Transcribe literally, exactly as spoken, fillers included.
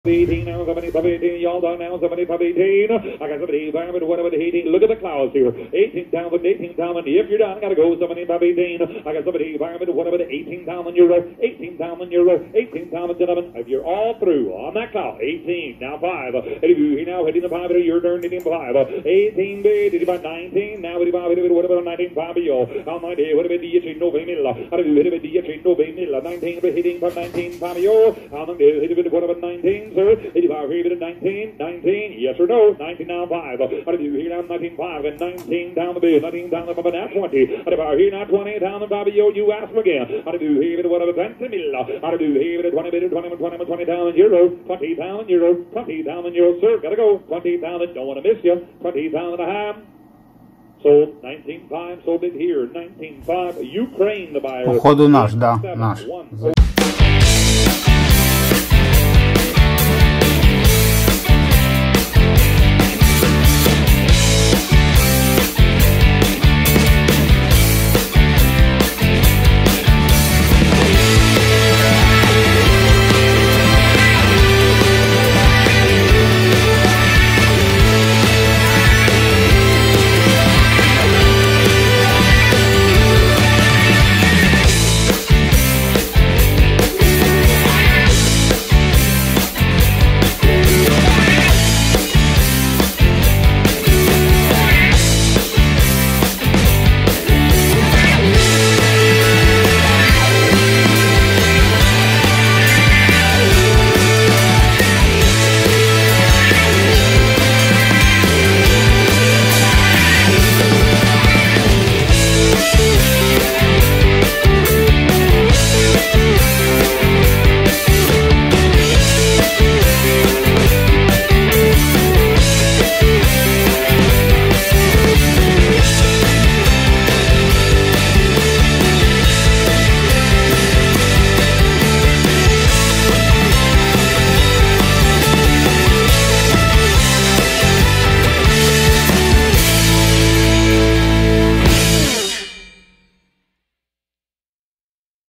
eighteen now, somebody pub eighteen, y'all done now, somebody pub eighteen. I got somebody environment, whatever the eighteen. Look at the clouds here. eighteen down with eighteen down, and if you're done, I gotta go somebody pub eighteen. I got somebody environment, whatever the eighteen down on euro, eighteen down on euro, eighteen down, gentlemen. If you're all through on that cloud, eighteen, now five. He now hitting the five, your turn, hitting five. eighteen, did about nineteen, now hitting five, whatever, nineteen, five, yo. How my day, whatever the eighteen, no pay mill. How do you hit it, the eighteen, no pay mill. nineteen, hitting from nineteen, five, yo. How long day, hit it, whatever, nineteen. Sir, eighty-five, rated at nineteen, nineteen, yes or no, nineteen down five. How do you hear down nineteen five and nineteen down the bid, nineteen down the bid, now twenty. How do you hear now twenty down the bid, yo, you ask again. How do you hear it, whatever, twenty mil. How do you hear it, twenty bid, twenty, twenty, twenty down in euro, twenty down in euro, twenty down in euro, sir, gotta go, twenty down, don't want to miss you, twenty down and a half. Sold nineteen five, sold it here, nineteen five, Ukraine the buyer. Походу наш, да, наш.